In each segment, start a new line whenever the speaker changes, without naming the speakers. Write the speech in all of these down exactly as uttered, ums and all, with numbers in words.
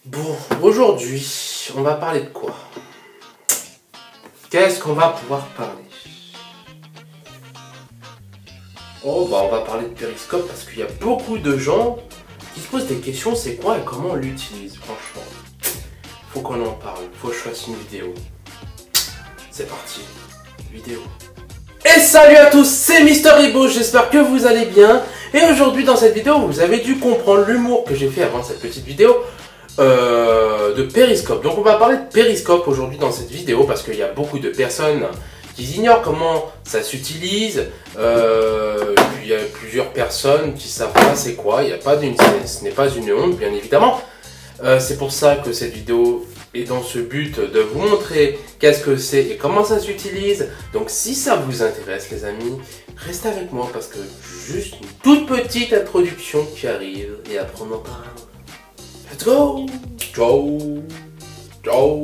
Bon, aujourd'hui, on va parler de quoi? Qu'est-ce qu'on va pouvoir parler? Oh, bah on va parler de Periscope parce qu'il y a beaucoup de gens qui se posent des questions, c'est quoi et comment on l'utilise, franchement. Faut qu'on en parle, faut que je fasse une vidéo. C'est parti, vidéo. Et salut à tous, c'est Mister Ibo, j'espère que vous allez bien. Et aujourd'hui dans cette vidéo, vous avez dû comprendre l'humour que j'ai fait avant cette petite vidéo euh, de Periscope. Donc on va parler de Periscope aujourd'hui dans cette vidéo parce qu'il y a beaucoup de personnes qui ignorent comment ça s'utilise. Euh, il y a plusieurs personnes qui savent pas c'est quoi, il n'y a pas d'une, ce n'est pas une honte bien évidemment. Euh, c'est pour ça que cette vidéo est dans ce but de vous montrer qu'est-ce que c'est et comment ça s'utilise. Donc si ça vous intéresse les amis, restez avec moi parce que juste une toute petite introduction qui arrive et après on en parle. Let's go! Ciao! Ciao!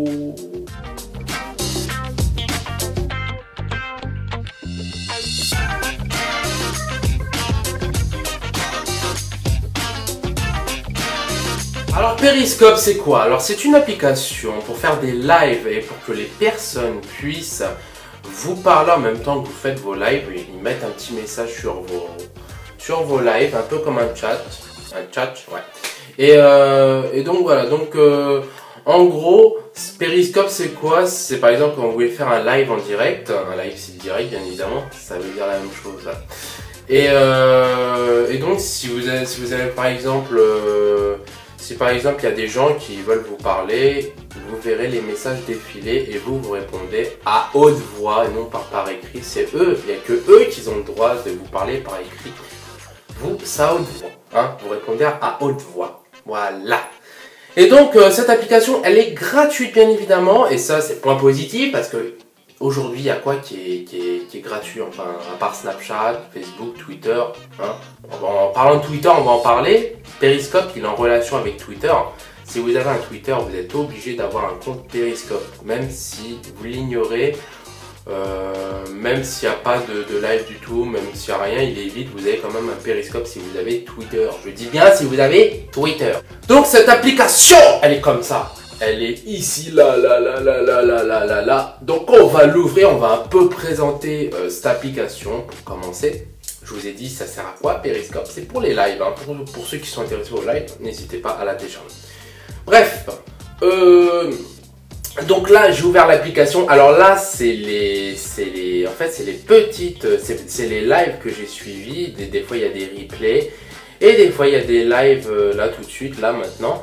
Alors Periscope c'est quoi? Alors c'est une application pour faire des lives et pour que les personnes puissent vous parler en même temps que vous faites vos lives. Ils mettent un petit message sur vos, sur vos lives, un peu comme un chat. Un chat, ouais. Et, euh, et donc voilà, donc euh, en gros, Periscope c'est quoi? C'est par exemple quand vous voulez faire un live en direct, un live c'est direct bien évidemment, ça veut dire la même chose. Là. Et, euh, et donc si vous avez, si vous avez par exemple... Euh, Si par exemple il y a des gens qui veulent vous parler, vous verrez les messages défiler et vous vous répondez à haute voix et non par, par écrit. C'est eux, il n'y a que eux qui ont le droit de vous parler par écrit. Vous, ça à haute voix, hein, vous répondez à haute voix. Voilà. Et donc euh, cette application, elle est gratuite bien évidemment et ça c'est point positif parce que aujourd'hui il y a quoi qui est, qui est, qui est gratuit, enfin à part Snapchat, Facebook, Twitter. Hein. En parlant de Twitter, on va en parler. Periscope, il est en relation avec Twitter. Si vous avez un Twitter, vous êtes obligé d'avoir un compte Periscope. Même si vous l'ignorez, euh, même s'il n'y a pas de, de live du tout, même s'il n'y a rien, il est vide, vous avez quand même un Periscope si vous avez Twitter. Je dis bien si vous avez Twitter. Donc cette application, elle est comme ça. Elle est ici, là, là, là, là, là, là, là, là, là. Donc on va l'ouvrir, on va un peu présenter euh, cette application pour commencer. Je vous ai dit, ça sert à quoi Periscope? C'est pour les lives, hein. pour, pour ceux qui sont intéressés au live, n'hésitez pas à la télécharger. Bref, euh, donc là j'ai ouvert l'application. Alors là c'est les, c'est les, en fait c'est les petites, c'est les lives que j'ai suivis. Des, des fois il y a des replays et des fois il y a des lives euh, là tout de suite, là maintenant.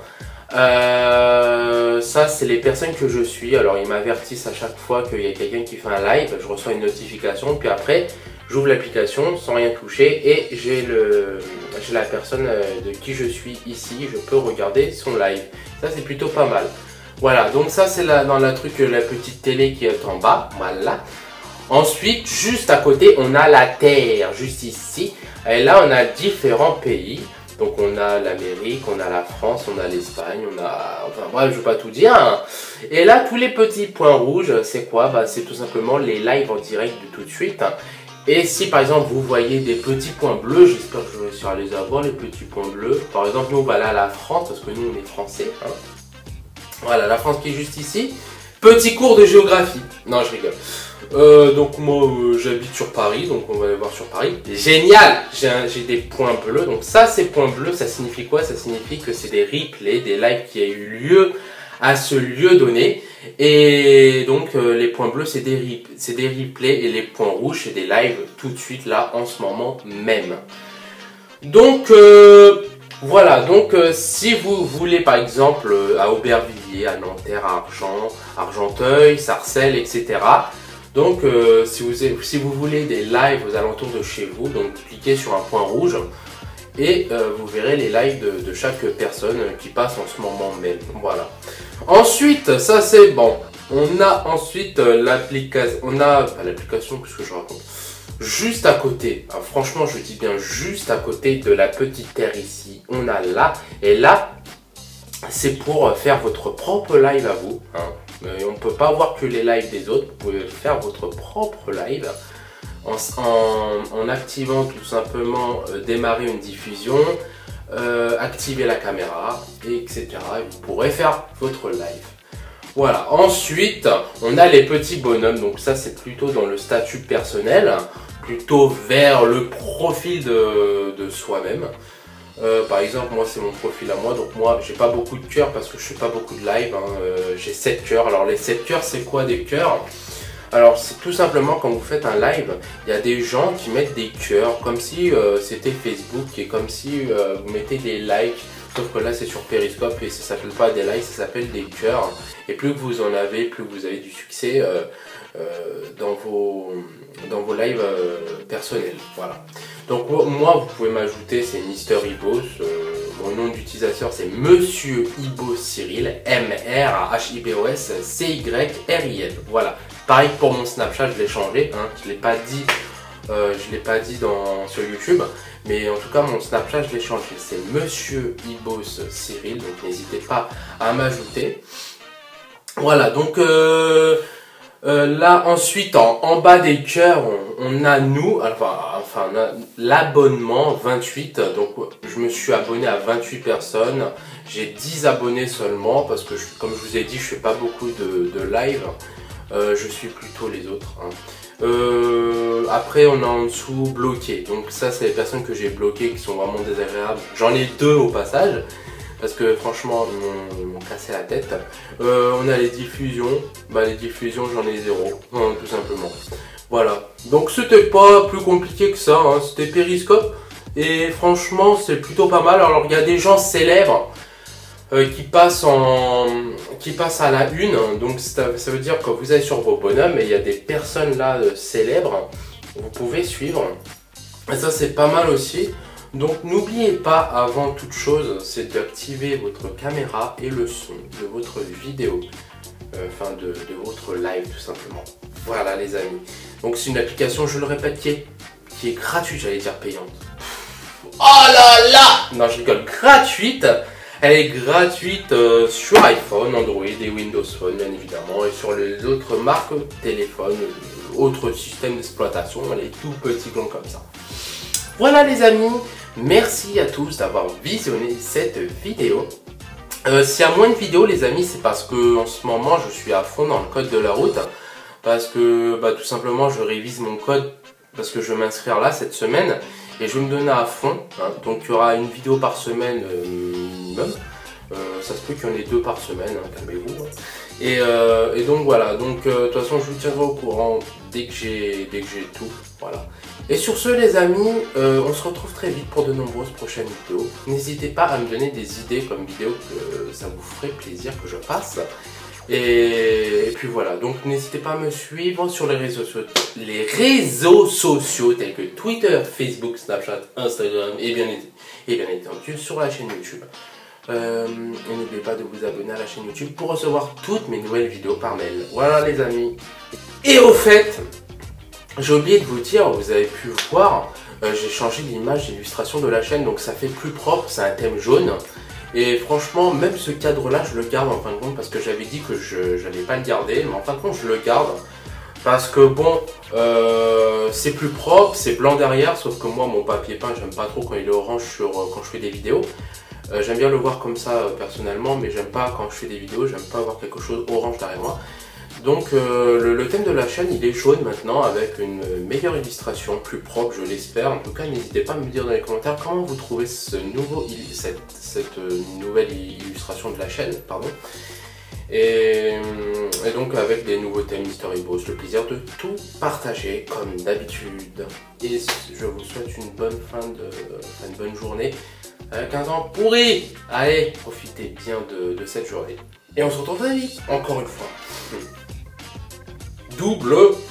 Euh, ça c'est les personnes que je suis. Alors ils m'avertissent à chaque fois qu'il y a quelqu'un qui fait un live, je reçois une notification, puis après j'ouvre l'application sans rien toucher et j'ai le j'ai la personne de qui je suis ici, je peux regarder son live. Ça c'est plutôt pas mal. Voilà, donc ça c'est dans la truc, la petite télé qui est en bas, voilà. Ensuite, juste à côté, on a la Terre, juste ici. Et là on a différents pays. Donc on a l'Amérique, on a la France, on a l'Espagne, on a... Enfin bref, je ne vais pas tout dire. Hein. Et là, tous les petits points rouges, c'est quoi? Bah, c'est tout simplement les lives en direct de tout de suite. Et si par exemple vous voyez des petits points bleus, j'espère que je vais réussir à les avoir, les petits points bleus. Par exemple, nous on va là à la France, parce que nous on est français. Hein. Voilà, la France qui est juste ici. Petit cours de géographie. Non, je rigole. Euh, donc moi euh, j'habite sur Paris, donc on va aller voir sur Paris. Génial, j'ai des points bleus. Donc ça, ces points bleus, ça signifie quoi? Ça signifie que c'est des replays, des lives qui a eu lieu à ce lieu donné. Et donc euh, les points bleus c'est des, des replays et les points rouges c'est des lives tout de suite là en ce moment même. Donc euh, voilà, donc euh, si vous voulez par exemple euh, à Aubervilliers, à Nanterre, à Argent, Argenteuil, Sarcelles, et cetera. Donc euh, si, vous, si vous voulez des lives aux alentours de chez vous, donc cliquez sur un point rouge et euh, vous verrez les lives de, de chaque personne qui passe en ce moment même. Voilà. Ensuite, ça c'est bon. On a ensuite euh, l'application. On a pas l'application, qu'est-ce que je raconte? Juste à côté. Alors, franchement, je dis bien juste à côté de la petite terre ici. On a là et là, c'est pour faire votre propre live à vous. Hein. Mais on ne peut pas voir que les lives des autres. Vous pouvez faire votre propre live. En, en, en activant tout simplement euh, démarrer une diffusion, euh, activer la caméra, et cetera. Et vous pourrez faire votre live. Voilà, ensuite, on a les petits bonhommes, donc ça c'est plutôt dans le statut personnel, plutôt vers le profil de, de soi-même. Euh, par exemple, moi c'est mon profil à moi, donc moi j'ai pas beaucoup de cœurs parce que je fais pas beaucoup de live, hein. euh, j'ai sept cœurs. Alors les sept cœurs, c'est quoi des cœurs? Alors c'est tout simplement quand vous faites un live, il y a des gens qui mettent des cœurs, comme si euh, c'était Facebook, et comme si euh, vous mettez des likes. Sauf que là c'est sur Periscope et ça s'appelle pas des likes, ça s'appelle des cœurs. Et plus que vous en avez, plus vous avez du succès euh, euh, dans, vos, dans vos lives euh, personnels. Voilà. Donc moi vous pouvez m'ajouter, c'est Mister Ibos. Euh, mon nom d'utilisateur c'est Monsieur Ibos Cyril, M R H I B O S C Y R I L. Voilà. Pareil pour mon Snapchat, je l'ai changé, hein, je ne l'ai pas dit. Euh, je ne l'ai pas dit dans, sur YouTube, mais en tout cas mon Snapchat je l'ai changé, c'est Monsieur Ibos Cyril, donc n'hésitez pas à m'ajouter. Voilà, donc euh, euh, là ensuite en, en bas des cœurs on, on a nous, enfin, enfin l'abonnement vingt-huit, donc je me suis abonné à vingt-huit personnes, j'ai dix abonnés seulement parce que je, comme je vous ai dit je fais pas beaucoup de, de live, euh, je suis plutôt les autres. Hein. Euh, après on a en dessous bloqué, donc ça c'est les personnes que j'ai bloquées qui sont vraiment désagréables. J'en ai deux au passage parce que franchement ils m'ont cassé la tête. Euh, on a les diffusions, bah les diffusions j'en ai zéro, hein, tout simplement. Voilà, donc c'était pas plus compliqué que ça, hein. C'était Periscope et franchement c'est plutôt pas mal. Alors il y a des gens célèbres euh, qui passent en qui passent à la une, donc ça, ça veut dire que vous allez sur vos bonhommes et il y a des personnes là euh, célèbres, vous pouvez suivre, et ça c'est pas mal aussi. Donc n'oubliez pas avant toute chose, c'est d'activer votre caméra et le son de votre vidéo, euh, enfin de, de votre live tout simplement. Voilà les amis, donc c'est une application, je le répète, qui est, qui est gratuite, j'allais dire payante. Oh là là, non je rigole, gratuite. Elle est gratuite euh, sur iPhone, Android et Windows Phone bien évidemment, et sur les autres marques téléphone, euh, autres systèmes d'exploitation, elle est tout petit blanc comme ça. Voilà les amis, merci à tous d'avoir visionné cette vidéo. Euh, S'il y a moins de vidéos les amis, c'est parce que en ce moment je suis à fond dans le code de la route, parce que bah, tout simplement je révise mon code, parce que je vais m'inscrire là cette semaine. Et je vais me donner à fond, hein. Donc il y aura une vidéo par semaine euh, minimum, euh, ça se peut qu'il y en ait deux par semaine, hein, calmez-vous. Et, euh, et donc voilà, donc euh, de toute façon je vous tiendrai au courant dès que j'ai dès que j'ai tout, voilà. Et sur ce les amis, euh, on se retrouve très vite pour de nombreuses prochaines vidéos. N'hésitez pas à me donner des idées comme vidéo que ça vous ferait plaisir que je fasse. Et, et puis voilà, donc n'hésitez pas à me suivre sur les réseaux, les réseaux sociaux tels que Twitter, Facebook, Snapchat, Instagram et bien, et bien entendu sur la chaîne YouTube. Euh, et n'oubliez pas de vous abonner à la chaîne YouTube pour recevoir toutes mes nouvelles vidéos par mail. Voilà les amis. Et au fait, j'ai oublié de vous dire, vous avez pu voir, euh, j'ai changé l'image d'illustration de la chaîne, donc ça fait plus propre, c'est un thème jaune. Et franchement, même ce cadre-là, je le garde en fin de compte parce que j'avais dit que je n'allais pas le garder, mais en fin de compte, je le garde parce que bon, euh, c'est plus propre, c'est blanc derrière, sauf que moi, mon papier peint, j'aime pas trop quand il est orange sur, quand je fais des vidéos. Euh, j'aime bien le voir comme ça euh, personnellement, mais j'aime pas quand je fais des vidéos, j'aime pas avoir quelque chose orange derrière moi. Donc euh, le, le thème de la chaîne il est jaune maintenant avec une meilleure illustration, plus propre je l'espère. En tout cas n'hésitez pas à me dire dans les commentaires comment vous trouvez ce nouveau, cette, cette nouvelle illustration de la chaîne. Pardon. Et, et donc avec des nouveaux thèmes Mister Ibos, le plaisir de tout partager comme d'habitude. Et je vous souhaite une bonne fin de, enfin, une bonne journée avec un temps pourri. Allez, profitez bien de, de cette journée. Et on se retrouve très vite, encore une fois. Double